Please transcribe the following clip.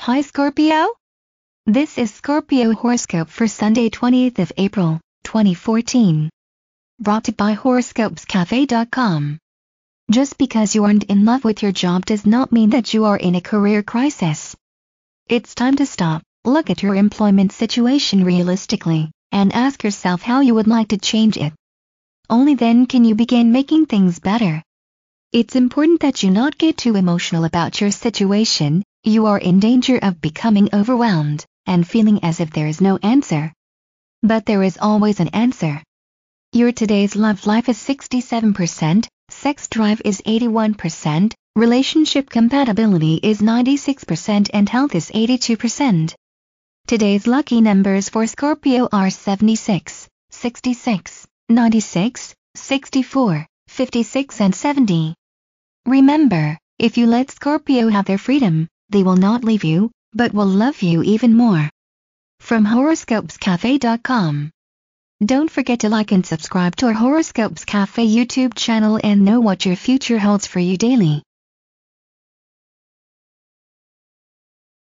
Hi Scorpio? This is Scorpio horoscope for Sunday 20th of April, 2014. Brought to you by horoscopescafe.com. Just because you aren't in love with your job does not mean that you are in a career crisis. It's time to stop, look at your employment situation realistically, and ask yourself how you would like to change it. Only then can you begin making things better. It's important that you not get too emotional about your situation. You are in danger of becoming overwhelmed and feeling as if there is no answer. But there is always an answer. Your today's love life is 67%, sex drive is 81%, relationship compatibility is 96% and health is 82%. Today's lucky numbers for Scorpio are 76, 66, 96, 64, 56 and 70. Remember, if you let Scorpio have their freedom, they will not leave you, but will love you even more. From horoscopescafe.com. Don't forget to like and subscribe to our Horoscopes Cafe YouTube channel and know what your future holds for you daily.